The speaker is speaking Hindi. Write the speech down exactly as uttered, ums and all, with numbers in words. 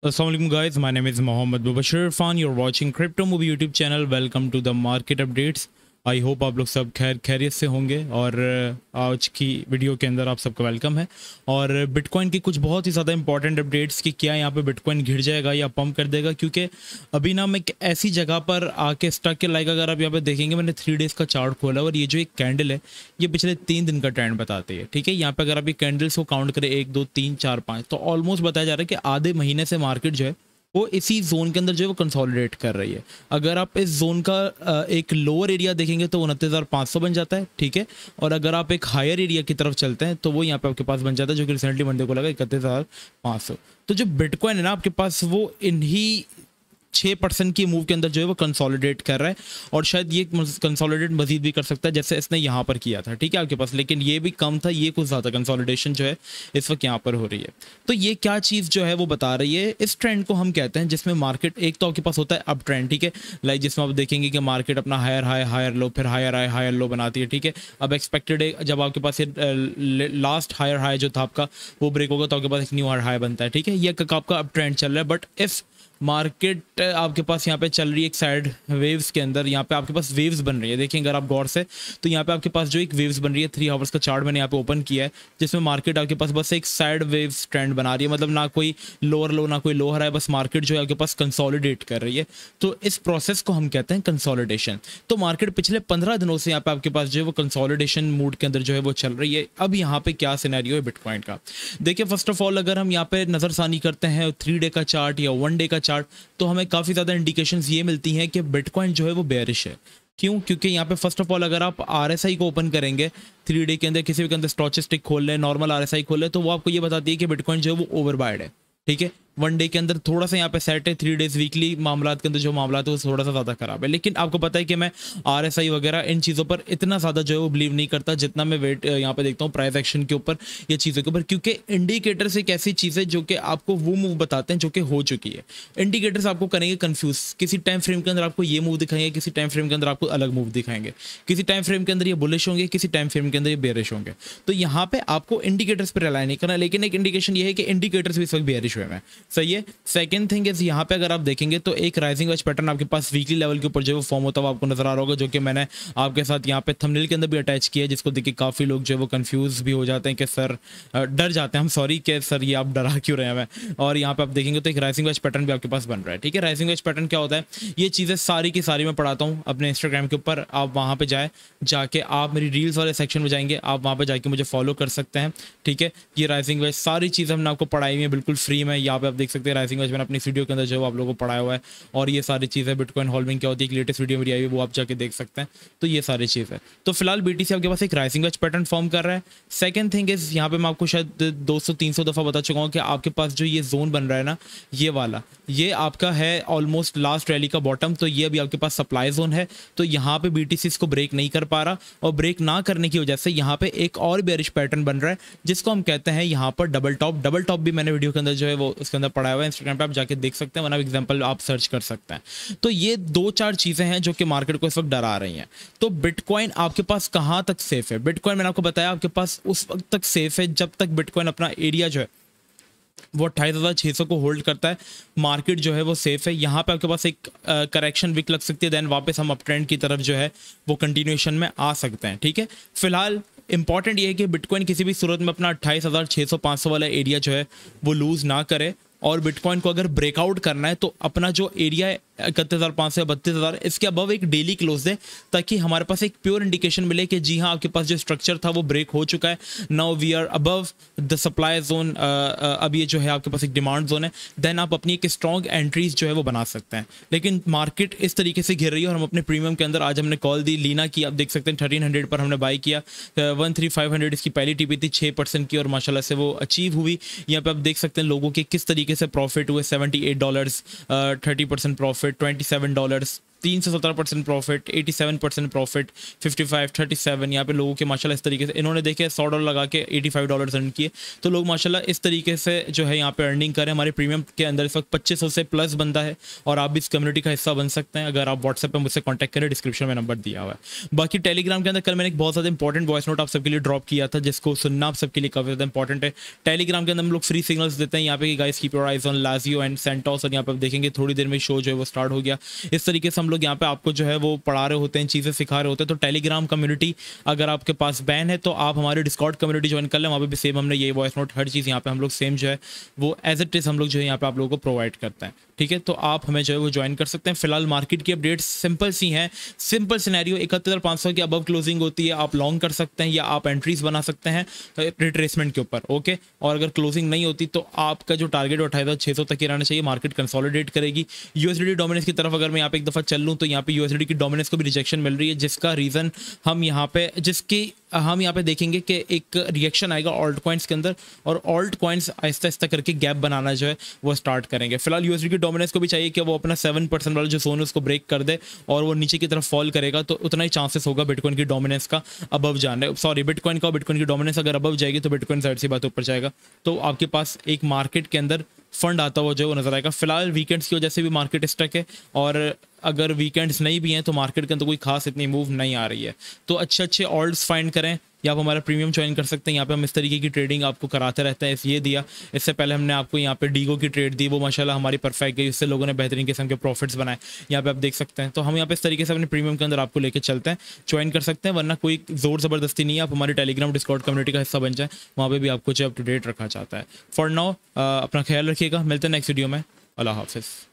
Assalamualaikum guys, my name is Mohammed Mubashir Irfan. You're watching Crypto Movie YouTube channel. Welcome to the market updates. I hope आप लोग सब खैर खैरियत से होंगे और आज की वीडियो के अंदर आप सबका वेलकम है। और बिटकॉइन की कुछ बहुत ही ज़्यादा इंपॉर्टेंट अपडेट्स कि क्या यहाँ पे बिटकॉइन गिर जाएगा या पंप कर देगा, क्योंकि अभी ना मैं ऐसी जगह पर आके स्टक के लाइक अगर आप यहाँ पे देखेंगे, मैंने थ्री डेज़ का चार्ट खोला और ये जो एक कैंडल है ये पिछले तीन दिन का ट्रेंड बताती है। ठीक है, यहाँ पे अगर आप ये कैंडल्स को काउंट करें एक दो तीन चार पाँच, तो ऑलमोस्ट बताया जा रहा है कि आधे महीने से मार्केट जो है वो इसी जोन के अंदर जो है वो कंसोलिडेट कर रही है। अगर आप इस जोन का एक लोअर एरिया देखेंगे तो उनतीस हज़ार पाँच सौ बन जाता है। ठीक है, और अगर आप एक हायर एरिया की तरफ चलते हैं तो वो यहाँ पे आपके पास बन जाता है, जो कि रिसेंटली मंडे को लगा इकतीस हज़ार पाँच सौ। तो जो बिटकॉइन है ना आपके पास, वो इन्हीं छः परसेंट की मूव के अंदर जो है वो कंसोलिडेट कर रहा है और शायद ये कंसोलिडेट मजीद भी कर सकता है जैसे इसने यहाँ पर किया था। ठीक है आपके पास, लेकिन ये भी कम था, ये कुछ ज़्यादा कंसोलिडेशन जो है इस वक्त यहाँ पर हो रही है। तो ये क्या चीज़ जो है वो बता रही है, इस ट्रेंड को हम कहते हैं जिसमें मार्केट एक तो आपके पास होता है अप ट्रेंड। ठीक है, लाइक जिसमें आप देखेंगे कि मार्केट अपना हायर हाई हायर लो फिर हायर हाई हायर लो बनाती है। ठीक है, अब एक्सपेक्टेड है जब आपके पास ये लास्ट हायर हाई जो था आपका वो ब्रेक होगा तो आपके पास एक न्यू हायर हाई बनता है। ठीक है, ये आपका अप ट्रेंड चल रहा है, बट इफ मार्केट आपके पास यहाँ पे चल रही है एक साइड वेव्स के अंदर, यहाँ पे आपके पास वेव्स बन रही है। देखिए अगर आप गौर से तो यहाँ पे आपके पास जो एक वेव्स बन रही है, थ्री आवर्स का चार्ट मैंने यहाँ पे ओपन किया है, जिसमें मार्केट आपके पास बस एक साइड वेव्स ट्रेंड बना रही है, मतलब ना कोई लोअर लो ना कोई लोअर है, बस मार्केट जो है आपके पास कंसोलिडेट कर रही है। तो इस प्रोसेस को हम कहते हैं कंसोलिडेशन। तो मार्केट पिछले पंद्रह दिनों से यहाँ पे आपके पास जो है वो कंसोलिडेशन मूड के अंदर जो है वो चल रही है। अब यहाँ पे क्या सिनेरियो है बिटकॉइन का, देखिए फर्स्ट ऑफ ऑल अगर हम यहाँ पे नजरसानी करते हैं थ्री डे का चार्ट या वन डे का चार्ट, तो हमें काफ़ी ज़्यादा इंडिकेशंस ये मिलती हैं कि बिटकॉइन जो है वो बेयरिश है। क्यों? क्योंकि यहाँ पे फर्स्ट ऑफ ऑल अगर आप आरएसआई को ओपन करेंगे थ्री डे के अंदर, किसी भी के अंदर स्टॉचस्टिक खोल लें, नॉर्मल आरएसआई खोल लें, तो वो आपको ये बताती है कि बिटकॉइन जो है वो ओवरबाइड है। ठीक है, वन डे के अंदर थोड़ा सा यहाँ पे सेट है, थ्री डेज वीकली मामला के अंदर जो मामला है वो थोड़ा सा ज़्यादा खराब है। लेकिन आपको पता है कि मैं आरएसआई वगैरह इन चीज़ों पर इतना ज़्यादा जो है वो बिलीव नहीं करता जितना मैं वेट यहाँ पे देखता हूँ प्राइस एक्शन के ऊपर या चीज़ों के ऊपर, क्योंकि इंडिकेटर्स एक ऐसी चीज़ है जो कि आपको वो मूव बताते हैं जो कि हो चुकी है। इंडिकेटर्स आपको करेंगे कन्फ्यूज, किसी टाइम फ्रेम के अंदर आपको ये मूव दिखाएंगे, किसी टाइम फ्रेम के अंदर आपको अलग मूव दिखाएंगे, किसी टाइम फ्रेम के अंदर ये बुलिश होंगे, किसी टाइम फ्रेम के अंदर ये बेरिश होंगे। तो यहाँ पे आपको इंडिकेटर्स पर रिलाई नहीं करना, लेकिन एक इंडिकेशन ये है कि इंडिकेटर्स भी इस वक्त बेरिश हुए हैं। सही है। सेकंड थिंग इज यहाँ पे अगर आप देखेंगे तो एक राइजिंग वेज पैटर्न आपके पास वीकली लेवल के ऊपर जो है फॉर्म होता हुआ आपको नजर आ रहा होगा, जो कि मैंने आपके साथ यहाँ पे थंबनेल के अंदर भी अटैच किया है, जिसको देख के काफ़ी लोग जो है वो कंफ्यूज भी हो जाते हैं कि सर डर जाते हैं, हम सॉरी कि सर ये आप डरा क्यों रहे हैं हमें। और यहाँ पे आप देखेंगे तो एक राइजिंग वेज पैटर्न भी आपके पास बन रहा है। ठीक है, राइजिंग वेज पैटर्न क्या होता है, ये चीज़ें सारी की सारी मैं पढ़ाता हूँ अपने इंस्टाग्राम के ऊपर, आप वहाँ पर जाए जाके आप मेरी रील्स वाले सेक्शन में जाएंगे, आप वहाँ पर जाके मुझे फॉलो कर सकते हैं। ठीक है, ये राइजिंग वेज सारी चीज़ें हमने आपको पढ़ाई हुई है बिल्कुल फ्री में, यहाँ पे आप देख सकते हैं राइजिंग वेज मैंने अपनी वीडियो के अंदर जो आप लोगों को पढ़ाया हुआ है। और ये सारी चीज़ें बिटकॉइन होल्डिंग क्या होती है, एक लेटेस्ट वीडियो मेरी आई है वो आप जाके देख सकते हैं। तो ये सारी चीज़ है। तो फिलहाल बीटीसी आपके पास एक राइजिंग वेज पैटर्न फॉर्म कर रहा है। सेकंड थिंग इज यहाँ पे मैं आपको शायद दो सौ तीन सौ दफ़ा बता चुका हूँ कि आपके पास जो ये जोन बन रहा है ना, ये वाला ये आपका है ऑलमोस्ट लास्ट रैली का बॉटम, तो ये अभी आपके पास सप्लाई जोन है। तो यहाँ पे बीटीसी इसको ब्रेक नहीं कर पा रहा और ब्रेक ना करने की वजह से यहाँ पे एक और बेरिश पैटर्न बन रहा है, जिसको हम कहते हैं यहाँ पर डबल टॉप। डबल टॉप भी मैंने वीडियो के अंदर जो है वो उसके अंदर पढ़ाया हुआ है, इंस्टाग्राम पे आप जाके देख सकते हैं, वरना एग्जांपल आप सर्च कर सकते हैं। तो ये दो चार चीजें हैं जो कि मार्केट को इस वक्त डरा रही हैं। तो बिटकॉइन आपके पास कहां तक सेफ है? बिटकॉइन मैंने आपको बताया आपके पास उस वक्त तक सेफ है जब तक बिटकॉइन अपना एरिया जो है वो अट्ठाईस हज़ार छः सौ को होल्ड करता है, मार्केट जो है वो सेफ है। यहाँ पे आपके पास एक करेक्शन वीक लग सकती है, देन वापस हम अप ट्रेंड की तरफ जो है वो कंटिन्यूएशन में आ सकते हैं। ठीक है, फिलहाल इंपॉर्टेंट ये है कि बिटकॉइन किसी भी सूरत में अपना अट्ठाईस हज़ार छः सौ पाँच सौ वाला एरिया जो है वो लूज ना करे, और बिटकॉइन को अगर ब्रेकआउट करना है तो अपना जो एरिया है इकतीस हज़ार पाँच सौ या बत्तीस हज़ार इसके अबव एक डेली क्लोज दे, ताकि हमारे पास एक प्योर इंडिकेशन मिले कि जी हाँ आपके पास जो स्ट्रक्चर था वो ब्रेक हो चुका है, now we are above the supply zone, अब ये जो है आपके पास एक डिमांड जोन है, देन आप अपनी एक स्ट्रॉन्ग एंट्रीज जो है वो बना सकते हैं। लेकिन मार्केट इस तरीके से घिर रही है और हम अपने प्रीमियम के अंदर आज हमने कॉल दी लीना की, आप देख सकते हैं थर्टीन हंड्रेड पर हमने बाई किया, वन थ्री फाइव हंड्रेड इसकी पहली टीपी थी छः परसेंट की और माशाल्लाह से वो अचीव हुई। यहाँ पे आप देख सकते हैं लोगों के किस तरीके से प्रॉफिट हुए, seventy eight dollars, thirty percent profit, twenty seven dollars, तीन सौ सत्रह percent profit, eighty seven percent profit, fifty five, thirty seven, यहाँ पे लोगों के माशाल्लाह इस तरीके से इन्होंने देखे सौ डॉलर लगा के एटी फाइव डॉलर अर्न किए। तो लोग माशाल्लाह इस तरीके से जो है यहाँ पे अर्निंग करें। हमारे प्रीमियम के अंदर इस वक्त पच्चीस सौ से प्लस बंदा है और आप भी इस कम्युनिटी का हिस्सा बन सकते हैं अगर आप व्हाट्सएप पर मुझसे कॉन्टैक्ट करें, डिस्क्रिप्शन में नंबर दिया हुआ है। बाकी टेलीग्राम के अंदर कल मैंने एक बहुत ज़्यादा इंपॉर्टेंट वॉइस नोट आप सबके लिए ड्रॉप किया था जिसको सुनना आप सबके लिए काफ़ी ज़्यादा इंपॉर्टेंट है। टेलीग्राम के अंदर हम लोग फ्री सिग्नल्स देते हैं यहाँ पे, guys keep your eyes on Lazio and Santos, और यहाँ पे आप देखेंगे थोड़ी देर में शो जो है वो स्टार्ट हो गया। इस तरीके से हम लोग यहाँ पे आपको जो है वो पढ़ा रहे होते हैं, चीज़ें सिखा रहे होते हैं। तो टेलीग्राम कम्युनिटी अगर आपके पास बैन है तो आप हमारे डिस्कॉर्ड कम्युनिटी ज्वाइन कर लें, वहाँ पे भी सेम हमने ये वॉइस नोट हर चीज़ यहाँ पे हम लोग सेम जो है वो एज इट इज़ हम लोग जो है यहाँ पे आप लोगों को प्रोवाइड करते हैं। ठीक है, तो आप हमें जो है वो ज्वाइन कर सकते हैं। फिलहाल मार्केट की अपडेट्स सिंपल सी हैं, सिंपल सिनेरियो इकहत्तर पाँच सौ की अबव क्लोजिंग होती है, आप लॉन्ग कर सकते हैं या आप एंट्रीज बना सकते हैं रिट्रेसमेंट के ऊपर। ओके, और अगर क्लोजिंग नहीं होती तो आपका जो टारगेट अठारह हज़ार छः सौ तक ही रहना चाहिए। मार्केट कंसोलिडेट करेगी। यूएसडी डोमिनेंस की तरफ अगर मैं यहाँ पे एक दफ़ा चल लूँ तो यहाँ पे यूएसडी की डोमिनेंस को भी रिजेक्शन मिल रही है, जिसका रीज़न हम यहाँ पे जिसकी हम यहाँ पे देखेंगे कि एक रिएक्शन आएगा ऑल्ट कॉइन्स के अंदर और ऑल्ट कॉइन्स आहिस्ता आहिस्ता करके गैप बनाना जो है वो स्टार्ट करेंगे। फिलहाल यूएसडी की डोमिनेंस को भी चाहिए कि वो अपना सेवन परसेंट वाला जो जोन है उसको ब्रेक कर दे और वो नीचे की तरफ फॉल करेगा, तो उतना ही चांसेस होगा बिटकॉइन की डोमिनेंस का अबव जाने, सॉरी बिटकॉइन का बिटकॉइन की डोमिनेंस अगर अबव जाएगी तो बिटकॉइन साइड से बात ऊपर जाएगा, तो आपके पास एक मार्केट के अंदर फंड आता हुआ जो वो नजर आएगा। फिलहाल वीकेंड्स की वजह से भी मार्केट स्टक है और अगर वीकेंड्स नहीं भी हैं तो मार्केट के अंदर कोई खास इतनी मूव नहीं आ रही है। तो अच्छे अच्छे ऑल्ट्स फाइंड करें या आप हमारा प्रीमियम ज्वाइन कर सकते हैं। यहाँ पे हम इस तरीके की ट्रेडिंग आपको कराते रहते हैं। ये दिया, इससे पहले हमने आपको यहाँ पे डीगो की ट्रेड दी, वो माशाल्लाह हमारी परफेक्ट गई, इससे लोगों ने बेहतरीन किस्म के प्रॉफिट्स बनाए। यहाँ पे आप देख सकते हैं। तो हम यहाँ पे इस तरीके से अपने प्रीमियम के अंदर आपको लेके चलते हैं, ज्वाइन कर सकते हैं, वरना कोई जोर ज़बरदस्ती नहीं है। आप हमारी टेलीग्राम डिस्कॉर्ड कम्युनिटी का हिस्सा बन जाए, वहाँ पर भी आपको जो अप टू डेट रखा जाता है। फॉर नाउ अपना ख्याल रखिएगा, मिलते हैं नेक्स्ट वीडियो में। अल्लाह हाफिज़।